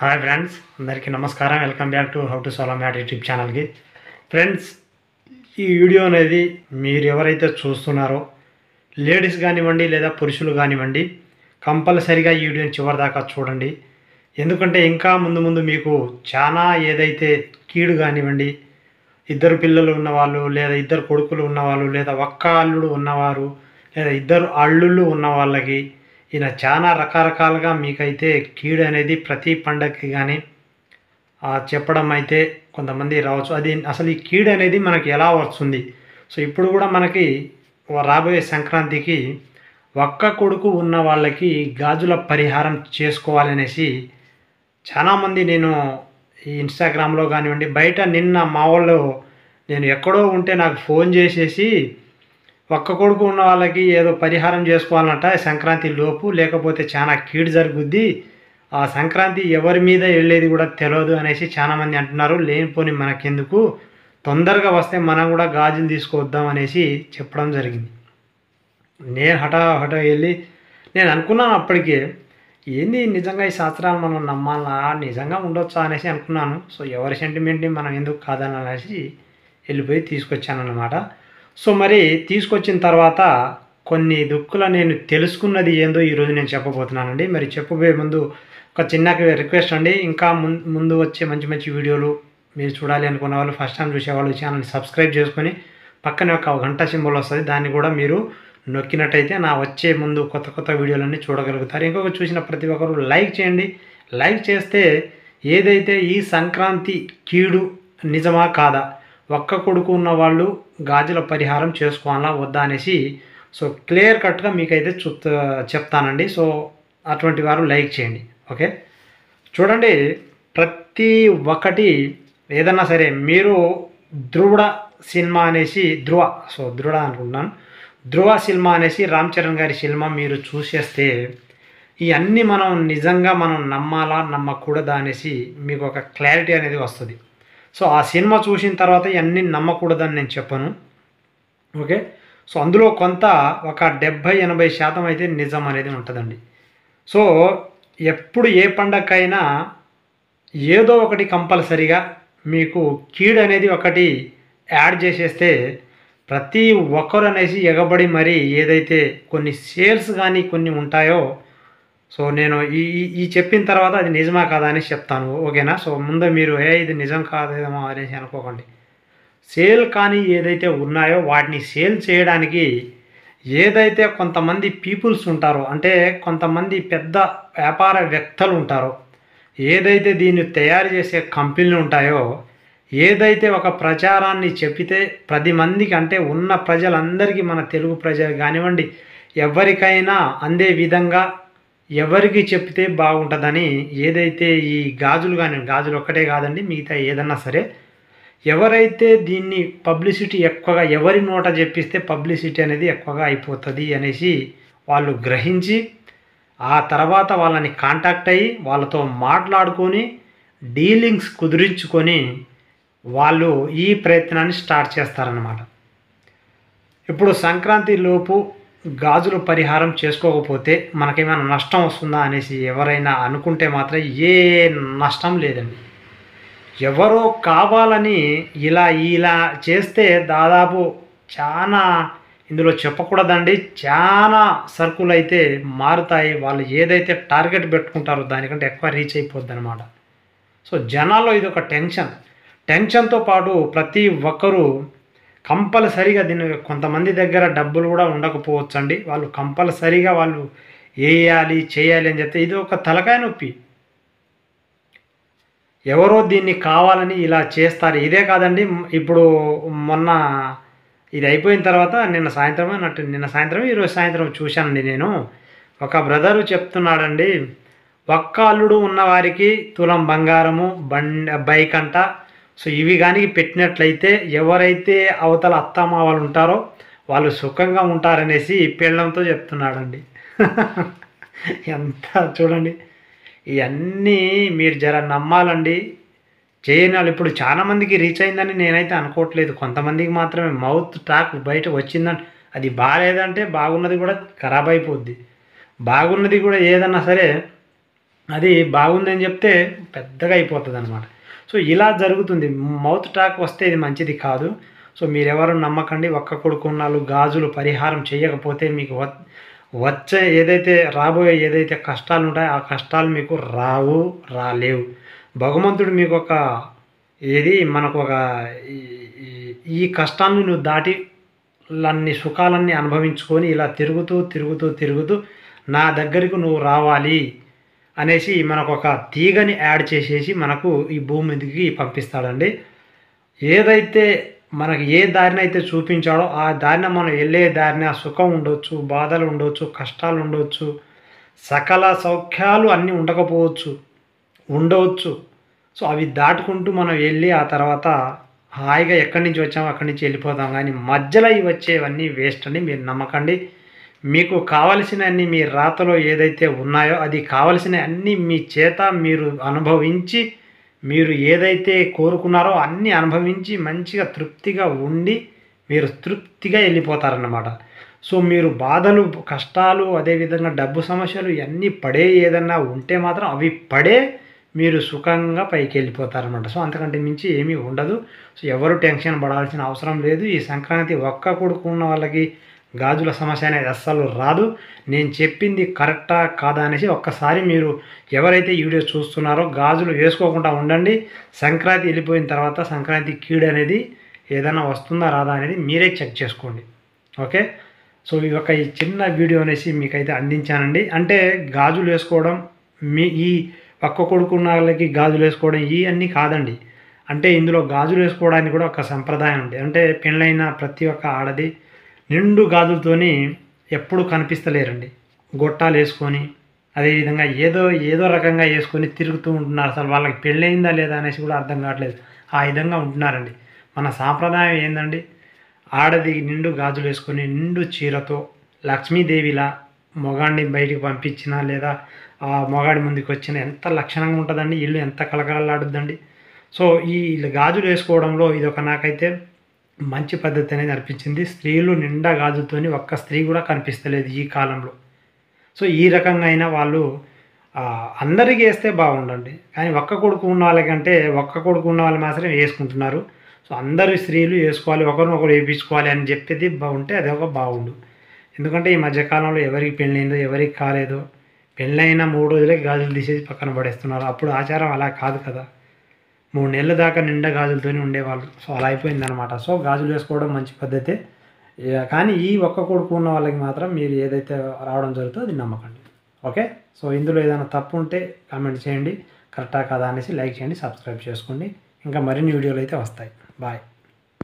Hi friends, అందరికీ నమస్కారం. Welcome back to how to solve math YouTube ఛానల్కి. Friends, ఈ వీడియో అనేది మీరు ఎవరైతే చూస్తున్నారో లేడీస్ కానివ్వండి లేదా పురుషులు కానివ్వండి, కంపల్సరిగా ఈ వీడియోని చివరి దాకా చూడండి. ఎందుకంటే ఇంకా ముందు ముందు మీకు చాలా ఏదైతే కీడు కానివ్వండి, ఇద్దరు పిల్లలు ఉన్నవాళ్ళు లేదా ఇద్దరు కొడుకులు ఉన్నవాళ్ళు లేదా ఒక్క అల్లుడు ఉన్నవారు లేదా ఇద్దరు అల్లుళ్ళు ఉన్న వాళ్ళకి ఈయన చాలా రకరకాలుగా మీకైతే కీడు అనేది ప్రతి పండగకి కానీ చెప్పడం అయితే కొంతమంది రావచ్చు. అది అసలు ఈ కీడు అనేది మనకి ఎలా వస్తుంది? సో ఇప్పుడు కూడా మనకి రాబోయే సంక్రాంతికి ఒక్క కొడుకు ఉన్న వాళ్ళకి గాజుల పరిహారం చేసుకోవాలనేసి చాలామంది నేను ఈ ఇన్స్టాగ్రామ్లో కానివ్వండి, బయట నిన్న మా వాళ్ళు నేను ఎక్కడో ఉంటే నాకు ఫోన్ చేసేసి ఒక్క కొడుకు ఉన్న వాళ్ళకి ఏదో పరిహారం చేసుకోవాలంట సంక్రాంతి లోపు, లేకపోతే చాలా కీడు జరుగుద్ది, ఆ సంక్రాంతి ఎవరి మీద వెళ్ళేది కూడా తెలియదు అనేసి చాలామంది అంటున్నారు. లేనిపోని మనకెందుకు, తొందరగా వస్తే మనం కూడా గాజులు తీసుకొద్దాం అనేసి చెప్పడం జరిగింది. నేను హఠ వెళ్ళి నేను అనుకున్నాను అప్పటికే, ఏంది నిజంగా ఈ శాస్త్రాలు మనం నమ్మాలా, నిజంగా ఉండొచ్చా అనేసి అనుకున్నాను. సో ఎవరి సెంటిమెంట్ని మనం ఎందుకు కాదని అనేసి వెళ్ళిపోయి తీసుకొచ్చాను అన్నమాట. సో మరి తీసుకొచ్చిన తర్వాత కొన్ని దుక్కుల నేను తెలుసుకున్నది ఏందో ఈరోజు నేను చెప్పబోతున్నానండి. మరి చెప్పబోయే ముందు ఒక చిన్న రిక్వెస్ట్ అండి, ఇంకా ముందు వచ్చే మంచి మంచి వీడియోలు మీరు చూడాలి అనుకున్న వాళ్ళు, ఫస్ట్ టైం చూసేవాళ్ళు ఛానల్ని సబ్స్క్రైబ్ చేసుకొని పక్కనే ఒక గంట సింబల్ వస్తుంది, దాన్ని కూడా మీరు నొక్కినట్టయితే నా వచ్చే ముందు కొత్త కొత్త వీడియోలన్నీ చూడగలుగుతారు. ఇంకొక చూసిన ప్రతి ఒక్కరు లైక్ చేయండి. లైక్ చేస్తే ఏదైతే ఈ సంక్రాంతి కీడు నిజమా కాదా, ఒక్క కొడుకు ఉన్న వాళ్ళు గాజుల పరిహారం చేసుకోవాలా వద్దా అనేసి సో క్లియర్ కట్గా మీకైతే చెప్తానండి. సో అటువంటి వారు లైక్ చేయండి. ఓకే, చూడండి, ప్రతి ఒక్కటి ఏదన్నా సరే మీరు ధృవ సినిమా అనేసి ధృవ అనుకుంటున్నాను, ధృవ సినిమా అనేసి రామ్ చరణ్ గారి సినిమా మీరు చూసేస్తే ఇవన్నీ మనం నిజంగా మనం నమ్మాలా నమ్మకూడదా అనేసి మీకు ఒక క్లారిటీ అనేది వస్తుంది. సో ఆ సినిమా చూసిన తర్వాత ఇవన్నీ నమ్మకూడదని నేను చెప్పను. ఓకే, సో అందులో కొంత ఒక 70-80% అయితే నిజం అనేది ఉంటుందండి. సో ఎప్పుడు ఏ పండగకైనా ఏదో ఒకటి కంపల్సరిగా మీకు కీడు అనేది ఒకటి యాడ్ చేసేస్తే ప్రతి ఒక్కరు అనేసి ఎగబడి మరి ఏదైతే కొన్ని సేల్స్ కానీ కొన్ని ఉంటాయో, సో నేను ఈ చెప్పిన తర్వాత అది నిజమా కాదా అని చెప్తాను. ఓకేనా? సో ముందు మీరు ఇది నిజం కాదేమో అనేసి అనుకోకండి. సేల్ కానీ ఏదైతే ఉన్నాయో వాటిని సేల్ చేయడానికి ఏదైతే కొంతమంది పీపుల్స్ ఉంటారో, అంటే కొంతమంది పెద్ద వ్యాపార వ్యక్తులు ఉంటారో, ఏదైతే దీన్ని తయారు చేసే కంపెనీలు ఉంటాయో, ఏదైతే ఒక ప్రచారాన్ని చెప్పితే 10 మందికి, అంటే ఉన్న ప్రజలందరికీ, మన తెలుగు ప్రజలు కానివ్వండి, ఎవరికైనా అందే విధంగా ఎవరికి చెప్తే బాగుంటుందని ఏదైతే ఈ గాజులు కానీ, గాజులు ఒక్కటే కాదండి, మిగతా ఏదన్నా సరే, ఎవరైతే దీన్ని పబ్లిసిటీ ఎక్కువగా ఎవరి నోట చెప్పిస్తే పబ్లిసిటీ అనేది ఎక్కువగా అయిపోతుంది అనేసి వాళ్ళు గ్రహించి ఆ తర్వాత వాళ్ళని కాంటాక్ట్ అయ్యి వాళ్ళతో మాట్లాడుకొని డీలింగ్స్ కుదిరించుకొని వాళ్ళు ఈ ప్రయత్నాన్ని స్టార్ట్ చేస్తారన్నమాట. ఇప్పుడు సంక్రాంతి లోపు గాజుల పరిహారం చేసుకోకపోతే మనకేమైనా నష్టం వస్తుందా అనేసి ఎవరైనా అనుకుంటే మాత్రం ఏ నష్టం లేదండి. ఎవరో కావాలని ఇలా చేస్తే దాదాపు చాలా, ఇందులో చెప్పకూడదండి, చాలా సరుకులు అయితే మారుతాయి. వాళ్ళు ఏదైతే టార్గెట్ పెట్టుకుంటారో దానికంటే ఎక్కువ రీచ్ అయిపోద్ది అనమాట. సో జనాల్లో ఇది ఒక టెన్షన్తో పాటు ప్రతి ఒక్కరూ కంపల్సరీగా దీన్ని, కొంతమంది దగ్గర డబ్బులు కూడా ఉండకపోవచ్చు అండి, వాళ్ళు కంపల్సరీగా వాళ్ళు చేయాలి అని చెప్తే ఇది ఒక తలకాయ నొప్పి. ఎవరో దీన్ని కావాలని ఇలా చేస్తారు. ఇదే కాదండి, ఇప్పుడు మొన్న ఇది అయిపోయిన తర్వాత నిన్న సాయంత్రం ఈరోజు సాయంత్రం చూశానండి నేను, ఒక బ్రదరు చెప్తున్నాడండి, ఒక్క అల్లుడు ఉన్న వారికి తులం బంగారము, బైక్ అంట. సో ఇవి కానీ పెట్టినట్లయితే ఎవరైతే అవతల అత్తమామలు ఉంటారో వాళ్ళు సుఖంగా ఉంటారనేసి పెళ్ళంతో చెప్తున్నాడండి. ఎంత చూడండి, ఇవన్నీ మీరు జర నమ్మాలండి, చేయని వాళ్ళు. ఇప్పుడు చాలామందికి రీచ్ అయిందని నేనైతే అనుకోవట్లేదు, కొంతమందికి మాత్రమే మౌత్ టాక్ బయట వచ్చిందని. అది బాగాలేదంటే బాగున్నది కూడా ఖరాబ్ అయిపోద్ది, బాగున్నది కూడా ఏదన్నా సరే అది బాగుందని చెప్తే పెద్దగా అయిపోతుంది అనమాట. సో ఇలా జరుగుతుంది. మౌత్ టాక్ వస్తే ఇది మంచిది కాదు. సో మీరెవరు నమ్మకండి. ఒక్క కొడుకు ఉన్నాళ్ళు గాజులు పరిహారం చేయకపోతే మీకు వచ్చే ఏదైతే రాబోయే ఏదైతే కష్టాలు ఉంటాయో ఆ కష్టాలు మీకు రావు, రాలేవు. భగవంతుడు మీకు ఒక మనకు ఒక ఈ కష్టాన్ని నువ్వు దాటి అన్ని సుఖాలన్నీ అనుభవించుకొని ఇలా తిరుగుతూ తిరుగుతూ తిరుగుతూ నా దగ్గరికి నువ్వు రావాలి అనేసి మనకు ఒక తీగని యాడ్ చేసేసి మనకు ఈ భూమి మీదకి పంపిస్తాడండి. ఏదైతే మనకి ఏ దారిని అయితే చూపించాడో ఆ దారిన మనం వెళ్ళే దారిన సుఖం ఉండొచ్చు, బాధలు ఉండొచ్చు, కష్టాలు ఉండొచ్చు, సకల సౌఖ్యాలు అన్నీ ఉండవచ్చు. సో అవి దాటుకుంటూ మనం వెళ్ళి ఆ తర్వాత హాయిగా ఎక్కడి నుంచి వచ్చామో అక్కడి నుంచి వెళ్ళిపోతాం. కానీ మధ్యలో ఇవి వచ్చేవన్నీ వేస్ట్ అని మీరు నమ్మకండి. మీకు కావలసిన అన్ని మీ రాతలో ఏదైతే ఉన్నాయో అది కావలసిన అన్నీ మీ చేత మీరు అనుభవించి మీరు ఏదైతే కోరుకున్నారో అన్నీ అనుభవించి మంచిగా తృప్తిగా ఉండి మీరు తృప్తిగా వెళ్ళిపోతారన్నమాట. సో మీరు బాధలు, కష్టాలు, అదేవిధంగా డబ్బు సమస్యలు ఇవన్నీ పడే ఏదన్నా ఉంటే మాత్రం అవి పడే మీరు సుఖంగా పైకి వెళ్ళిపోతారనమాట. సో అంతకంటే మించి ఏమీ ఉండదు. సో ఎవరు టెన్షన్ పడాల్సిన అవసరం లేదు. ఈ సంక్రాంతి ఒక్క కొడుకు ఉన్న వాళ్ళకి గాజుల సమస్య అనేది అస్సలు రాదు. నేను చెప్పింది కరెక్టా కాదా అనేసి ఒక్కసారి మీరు ఎవరైతే ఈ వీడియో చూస్తున్నారో గాజులు వేసుకోకుండా ఉండండి. సంక్రాంతి వెళ్ళిపోయిన తర్వాత సంక్రాంతి కీడు అనేది ఏదైనా వస్తుందా రాదా అనేది మీరే చెక్ చేసుకోండి. ఓకే. సో ఈ చిన్న వీడియో అనేసి మీకైతే అందించానండి. అంటే గాజులు వేసుకోవడం ఈ ఒక్క కొడుకున్న వాళ్ళకి గాజులు వేసుకోవడం అన్నీ కాదండి. అంటే ఇందులో గాజులు వేసుకోవడానికి కూడా ఒక సంప్రదాయం ఉంది. అంటే పెళ్ళైన ప్రతి ఒక్క ఆడది నిండు గాజులతోని ఎప్పుడు కనిపిస్తలేరండి. గొట్టాలు వేసుకొని అదేవిధంగా ఏదో రకంగా వేసుకొని తిరుగుతూ ఉంటున్నారు. అసలు వాళ్ళకి పెళ్ళయిందా లేదా అనేసి కూడా అర్థం కావట్లేదు. ఆ విధంగా ఉంటున్నారండి. మన సాంప్రదాయం ఏందండి, ఆడది నిండు గాజులు వేసుకొని నిండు చీరతో లక్ష్మీదేవిలా మొగాడిని బయటికి పంపించినా లేదా ఆ మొగాడి ముందుకు వచ్చిన ఎంత లక్షణంగా ఉంటుందండి. ఇల్లు ఎంత కలకలలాడుద్దండి. సో ఈ గాజులు వేసుకోవడంలో ఇదొక నాకైతే మంచి పద్ధతి అనేది అనిపించింది. స్త్రీలు నిండా గాజులతోని ఒక్క స్త్రీ కూడా కనిపిస్తలేదు ఈ కాలంలో. సో ఈ రకంగా అయినా వాళ్ళు అందరికీ వేస్తే బాగుండండి. కానీ ఒక్క కొడుకు ఉన్న వాళ్ళకంటే ఒక్క కొడుకు ఉన్న వాళ్ళు మాత్రమే వేసుకుంటున్నారు. సో అందరు స్త్రీలు వేసుకోవాలి, ఒకరినొకరు వేయించుకోవాలి అని చెప్పేది బాగుంటే అది ఒక బాగుండు. ఎందుకంటే ఈ మధ్యకాలంలో ఎవరికి పెళ్ళైందో ఎవరికి కాలేదో పెళ్ళైన 3 రోజులకి గాజులు తీసేసి పక్కన పడేస్తున్నారు. అప్పుడు ఆచారం అలా కాదు కదా. 3 నెలల దాకా నిండా గాజులతోనే ఉండేవాళ్ళు. సో అలా అయిపోయిందనమాట. సో గాజులు వేసుకోవడం మంచి పద్ధతే. కానీ ఈ ఒక్క కొడుకు ఉన్న వాళ్ళకి మాత్రం మీరు ఏదైతే రావడం జరుగుతుందో అది నమ్మకండి. ఓకే. సో ఇందులో ఏదైనా తప్పు ఉంటే కామెంట్ చేయండి. కరెక్టా కాదా అనేసి లైక్ చేయండి, సబ్స్క్రైబ్ చేసుకోండి. ఇంకా మరిన్ని వీడియోలు అయితే వస్తాయి. బాయ్.